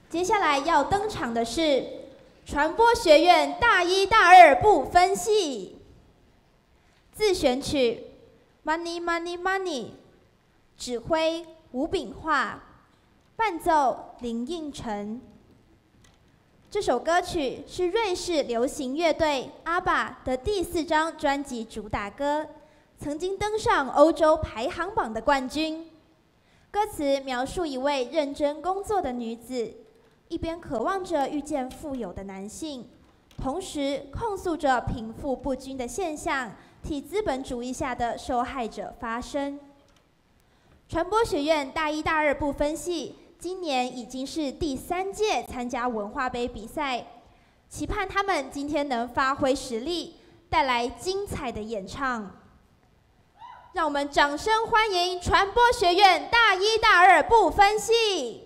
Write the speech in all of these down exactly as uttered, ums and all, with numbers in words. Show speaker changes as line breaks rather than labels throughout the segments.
接下来要登场的是传播学院大一大二不分系自选曲《Money Money Money》，指挥吴炳化，伴奏林应晨。这首歌曲是瑞士流行乐队阿爸的第四张专辑主打歌，曾经登上欧洲排行榜的冠军。歌词描述一位认真工作的女子，一边渴望着遇见富有的男性，同时控诉着贫富不均的现象，替资本主义下的受害者发声。传播学院大一大二不分系今年已经是第三届参加文化杯比赛，期盼他们今天能发挥实力，带来精彩的演唱。让我们掌声欢迎传播学院大一大二不分系。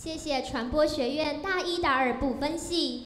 谢谢传播学院大一、大二不分系。